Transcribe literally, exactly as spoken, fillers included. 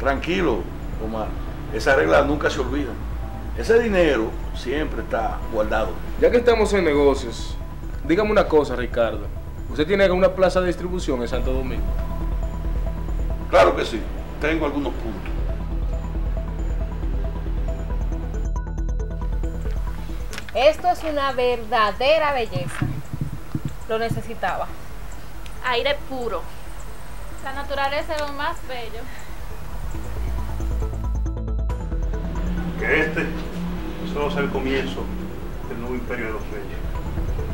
Tranquilo, Omar. Esas reglas nunca se olvidan. Ese dinero siempre está guardado. Ya que estamos en negocios, dígame una cosa, Ricardo. ¿Usted tiene alguna plaza de distribución en Santo Domingo? Claro que sí. Tengo algunos puntos. Esto es una verdadera belleza. Lo necesitaba. Aire puro. La naturaleza es lo más bello. Que este solo sea el comienzo del nuevo imperio de los reyes.